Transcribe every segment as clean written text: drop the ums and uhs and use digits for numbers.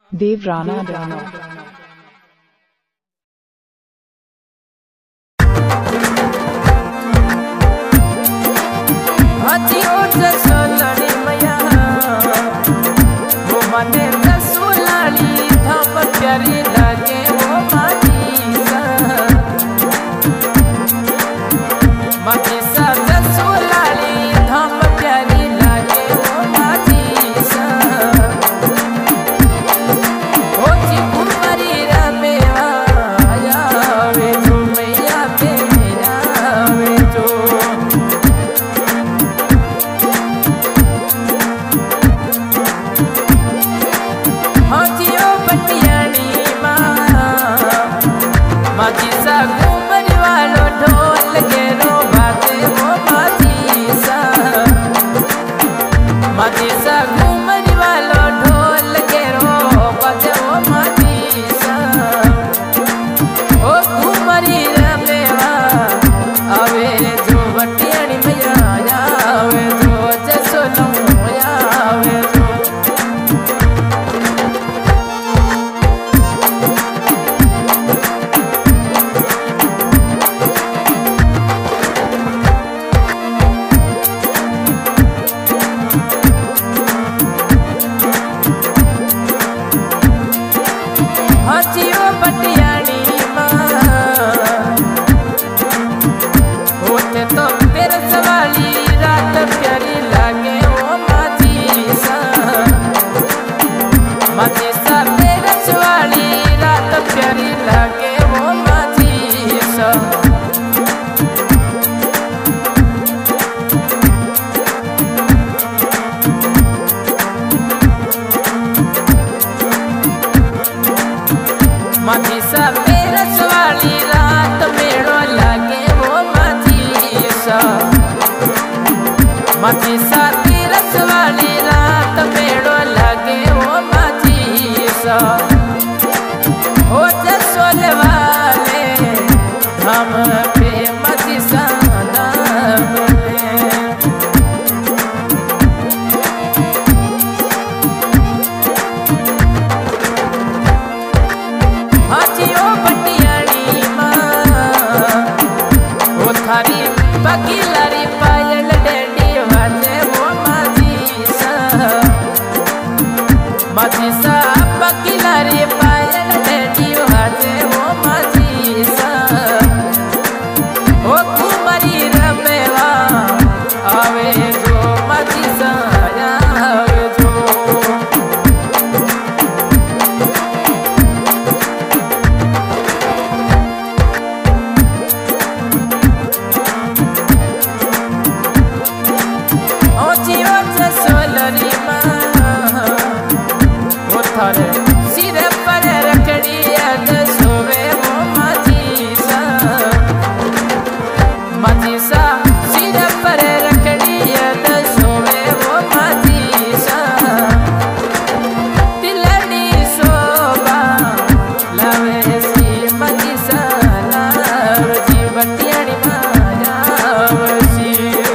Devrana Dana प्यारी लागे वो माची सा रसोलाली धम प्यारी लागे वो माची सा ओ जी कुमारी रमेवा आवे जो मैया मेरा आवे जो हाँ जी ओ पटियानी माची सा घूमर वालो ढोल के रो बाते वो माची सा घूमर वालो ढोल के रो बाते वो माची सा ओ घूमरी रमेवा आवे जो बटियानी मैया आवे जो जसो नमोया आवे जो हजियो पटियानी होते तो तेरे सवाली रात प्यारी लागे ओ माची सा तेरे सवाली रात प्यारी लागे ओ माची सा माची सा मेरा सवाली रात मेड़ो लागे वो माची सा तेरा सवाली रात मेड़ो लागे वो माची सा हो जसोले वाले हम पे माची सा नाम थारी पकीलारी पायल डेडी वाजे वो माची सा पकीलारी पायल डेडी वाजे वो माची सा ओ कुमारी रमेवा आवे जो माची सा आवे जो सिर पर रखड़ी सोवे वो माची सा सिर पर रखड़ी सोवे वो माची सा तिलड़ी शोभा लावे सी माची सा लाव जी बटियानी माया सी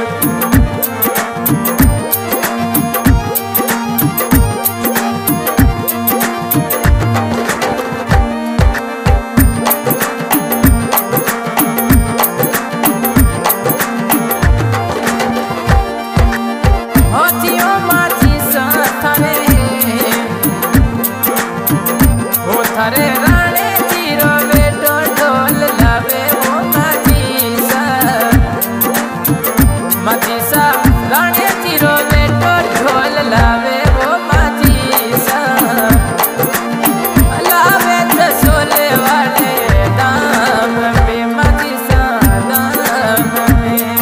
थारे राणे जीरो बेटो ढोल लावे वो माची सा राणे जीरो बेटो ढोल लावे वो माची सा लावे जसोले वाले दाम पे माची सा दाम में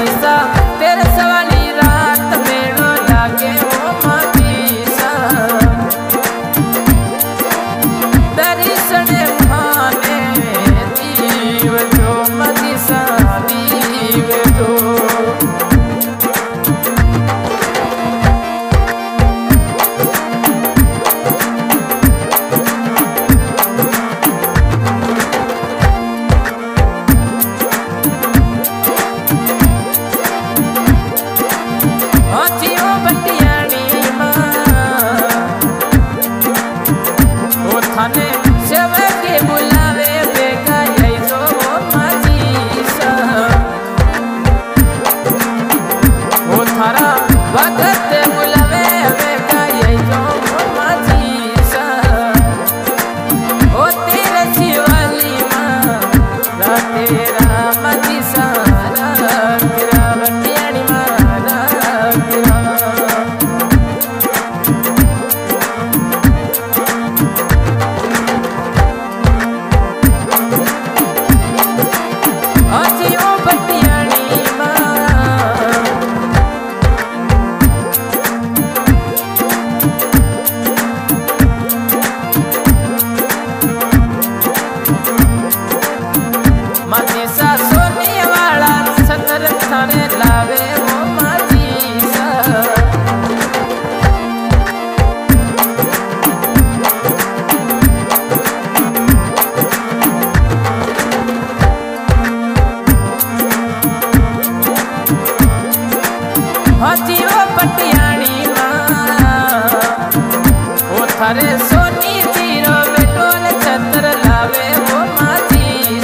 माझी सा तेरे सवाली रात मेड़ो लागे वो माझी सा दर्शने भाने दीव जो माझी सा दीव जो थारे सोनी जीरो बेटोल छत्र लावे वो माझी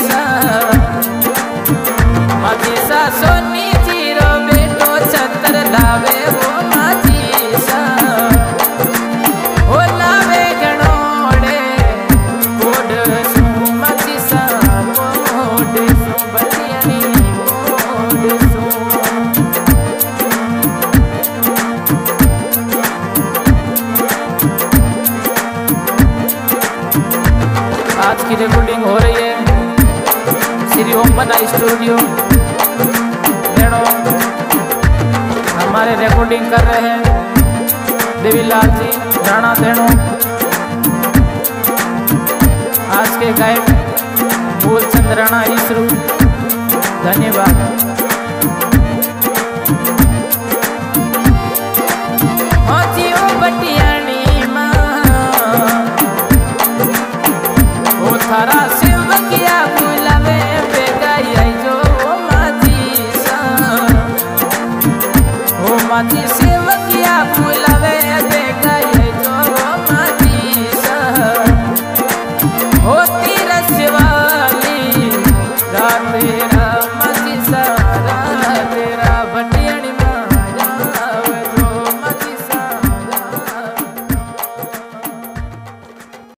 सा सोनी जीरो बेटो छत्र लावे वो माझी सा ओ लावे गणोड़े कोड सु माझी सा कोड सु बतियानी कोड सु आज की रिकॉर्डिंग हो रही है श्री ओम बना स्टूडियो देणो। हमारे रिकॉर्डिंग कर रहे हैं देवीलाल जी राणा देणो। आज के गायक मूलचंद राणा ईसरू। धन्यवाद। थारा शिव किया बुलावे बेगाई जो माझी सा ओ माझी